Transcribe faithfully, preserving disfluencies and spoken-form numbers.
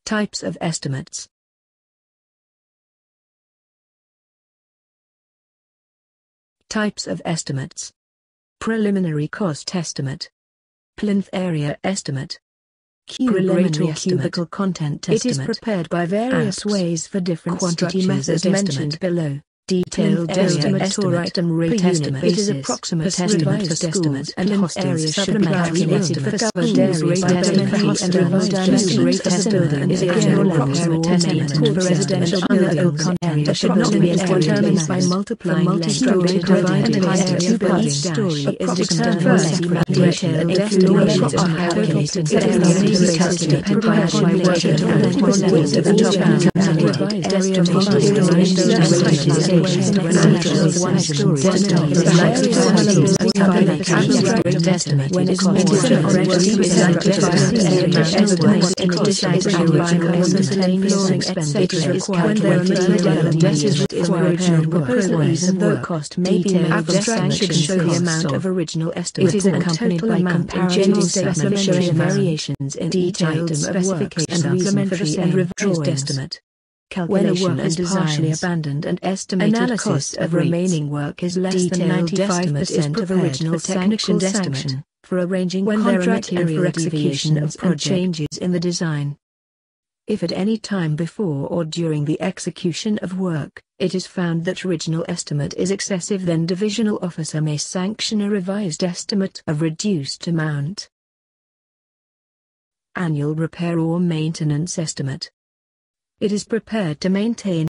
Types of estimates. Types of estimates. Preliminary cost estimate. Plinth area estimate. Cube rate or cubical content estimate. It is prepared by various Asks. ways for different Quantity structures as method mentioned estimate. below. Detailed estimate or item rate estimate. It is approximate estimate for schools and hostels should be calculated for covered areas by elementary and revised estimate for buildings again an approximate estimate for residential buildings area should not be determined by multiplying multi-story divided by area per each story is determined. Detailed estimations are calculated for areas calculated by working out the top and revised area multi-story when actually one story is likely to have a abstract estimate when it is more than already identified in addition to the original miscellaneous expenditure is calculated when debt is required per proposal even though cost may be made abstract should show the amount of original estimate. It is accompanied by comparative statement showing variations in detailed specification supplementary and revised estimate. When a work is partially abandoned and estimated cost of remaining work is less than ninety-five percent of original technician's estimate, for arranging when contract and for execution of and changes in the design. If at any time before or during the execution of work, it is found that original estimate is excessive, then divisional officer may sanction a revised estimate of reduced amount. Annual repair or maintenance estimate. It is prepared to maintain